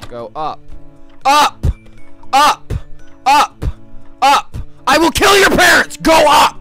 Go up. Up! Up! Up! Up! I will kill your parents! Go up!